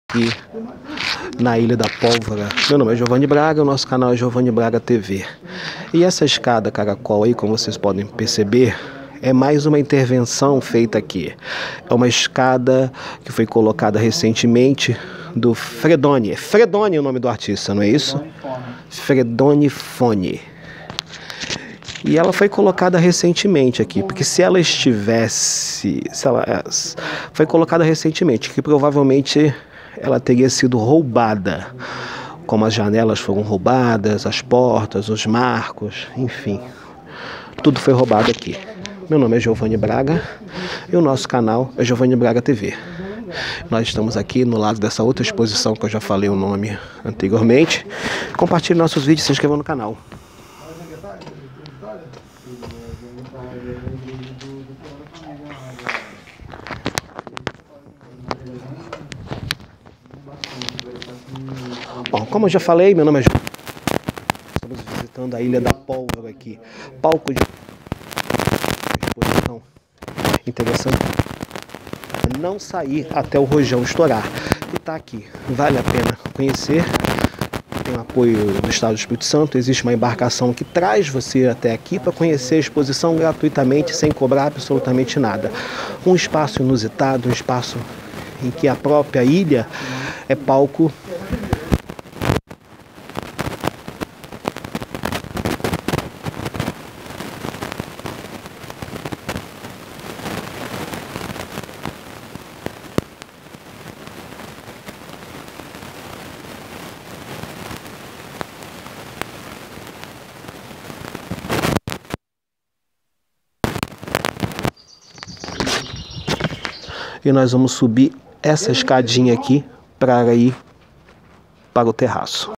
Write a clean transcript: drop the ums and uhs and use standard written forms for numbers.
Aqui na Ilha da Pólvora. Meu nome é Giovanni Braga, o nosso canal é Giovanni Braga TV. E essa escada caracol aí, como vocês podem perceber, é mais uma intervenção feita aqui. É uma escada que foi colocada recentemente do Fredoni. Fredoni é o nome do artista, não é isso? Fredoni Fone. E ela foi colocada recentemente aqui, porque se ela estivesse... foi colocada recentemente, que provavelmente ela teria sido roubada. Como as janelas foram roubadas, as portas, os marcos, enfim. Tudo foi roubado aqui. Meu nome é Giovanni Braga e o nosso canal é Giovanni Braga TV. Nós estamos aqui no lado dessa outra exposição que eu já falei o nome anteriormente. Compartilhe nossos vídeos e se inscreva no canal. Bom, como eu já falei, meu nome é João. Estamos visitando a Ilha da Pólvora aqui. Palco de exposição interessante. Não sair até o rojão estourar. E tá aqui. Vale a pena conhecer. Tem o apoio do Estado do Espírito Santo. Existe uma embarcação que traz você até aqui para conhecer a exposição gratuitamente, sem cobrar absolutamente nada. Um espaço inusitado, um espaço em que a própria ilha é palco. E nós vamos subir essa escadinha aqui para ir para o terraço.